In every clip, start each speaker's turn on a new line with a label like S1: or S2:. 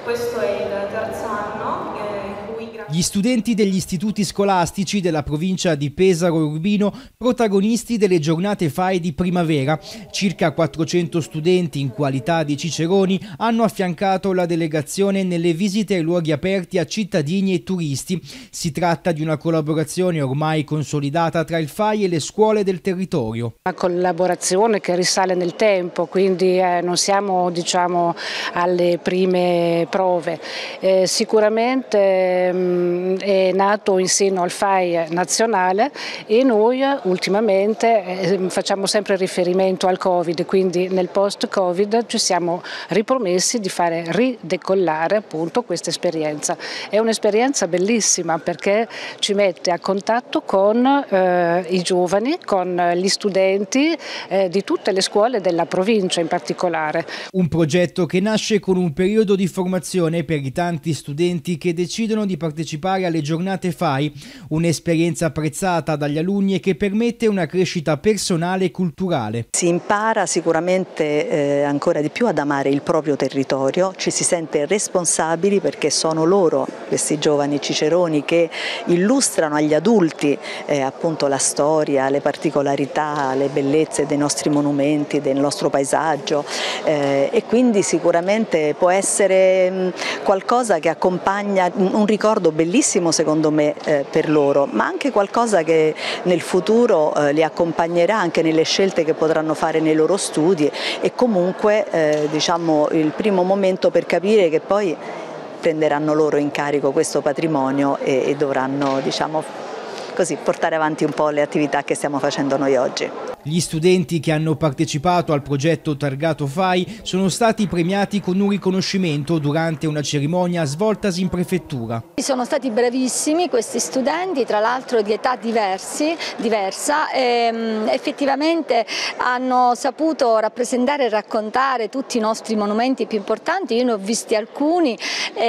S1: Questo è il terzo anno in cui...
S2: Gli studenti degli istituti scolastici della provincia di Pesaro Urbino, protagonisti delle giornate FAI di primavera. Circa 400 studenti in qualità di ciceroni hanno affiancato la delegazione nelle visite ai luoghi aperti a cittadini e turisti. Si tratta di una collaborazione ormai consolidata tra il FAI e le scuole del territorio.
S3: Una collaborazione che risale nel tempo, quindi non siamo alle prime prove. Sicuramente è nato in seno al FAI nazionale e noi ultimamente facciamo sempre riferimento al Covid, quindi nel post-Covid ci siamo ripromessi di fare ridecollare appunto questa esperienza. È un'esperienza bellissima perché ci mette a contatto con i giovani, con gli studenti di tutte le scuole della provincia in particolare.
S2: Un progetto che nasce con un periodo di formazione per i tanti studenti che decidono di partecipare alle giornate FAI, un'esperienza apprezzata dagli alunni e che permette una crescita personale e culturale.
S4: Si impara sicuramente ancora di più ad amare il proprio territorio, ci si sente responsabili perché sono loro, questi giovani ciceroni, che illustrano agli adulti appunto la storia, le particolarità, le bellezze dei nostri monumenti, del nostro paesaggio e quindi sicuramente può essere qualcosa che accompagna un ricordo bellissimo secondo me per loro, ma anche qualcosa che nel futuro li accompagnerà anche nelle scelte che potranno fare nei loro studi e comunque diciamo il primo momento per capire che poi prenderanno loro in carico questo patrimonio e dovranno diciamo così portare avanti un po' le attività che stiamo facendo noi oggi.
S2: Gli studenti che hanno partecipato al progetto Targato FAI sono stati premiati con un riconoscimento durante una cerimonia svoltasi in prefettura.
S5: Sono stati bravissimi questi studenti, tra l'altro di età diversa, effettivamente hanno saputo rappresentare e raccontare tutti i nostri monumenti più importanti. Io ne ho visti alcuni,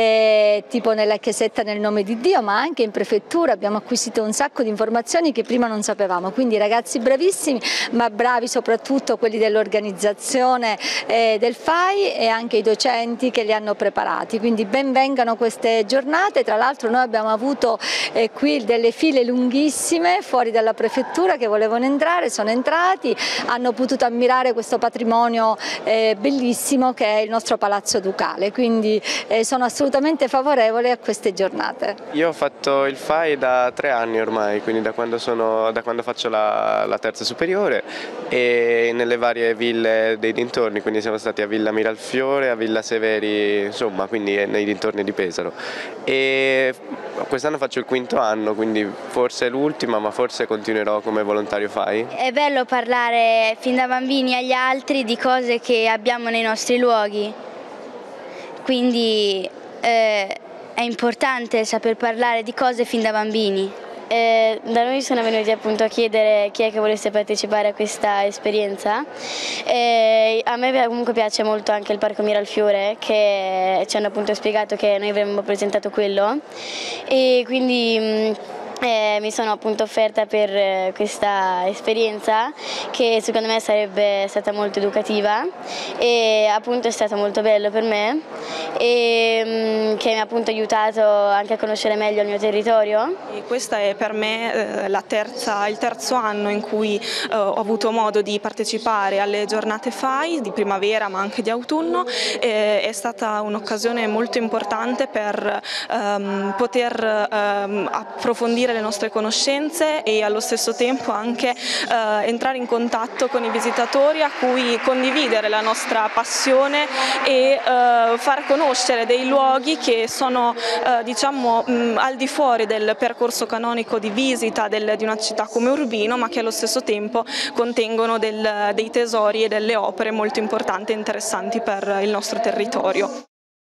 S5: tipo nella chiesetta nel nome di Dio, ma anche in prefettura abbiamo acquisito un sacco di informazioni che prima non sapevamo, quindi ragazzi bravissimi, ma bravi soprattutto quelli dell'organizzazione del FAI e anche i docenti che li hanno preparati, quindi ben vengano queste giornate. Tra l'altro noi abbiamo avuto qui delle file lunghissime fuori dalla prefettura che volevano entrare, sono entrati, hanno potuto ammirare questo patrimonio bellissimo che è il nostro Palazzo Ducale, quindi sono assolutamente favorevole a queste giornate.
S6: Io ho fatto il FAI da 3 anni ormai, quindi da quando faccio la terza superiore e nelle varie ville dei dintorni, quindi siamo stati a Villa Miralfiore, a Villa Severi, insomma, quindi nei dintorni di Pesaro. E quest'anno faccio il 5° anno, quindi forse è l'ultima, ma forse continuerò come volontario FAI.
S7: È bello parlare fin da bambini agli altri di cose che abbiamo nei nostri luoghi, quindi è importante saper parlare di cose fin da bambini.
S8: Da noi sono venuti appunto a chiedere chi è che volesse partecipare a questa esperienza. A me comunque piace molto anche il Parco Miralfiore, che ci hanno appunto spiegato che noi avremmo presentato quello e quindi mi sono appunto offerta per questa esperienza che secondo me sarebbe stata molto educativa e appunto è stato molto bello per me e che mi ha appunto aiutato anche a conoscere meglio il mio territorio.
S1: E questa è per me il terzo anno in cui ho avuto modo di partecipare alle giornate FAI di primavera ma anche di autunno. È stata un'occasione molto importante per poter approfondire le nostre conoscenze e allo stesso tempo anche entrare in contatto con i visitatori a cui condividere la nostra passione e far conoscere dei luoghi che sono diciamo al di fuori del percorso canonico di visita di una città come Urbino, ma che allo stesso tempo contengono dei tesori e delle opere molto importanti e interessanti per il nostro territorio.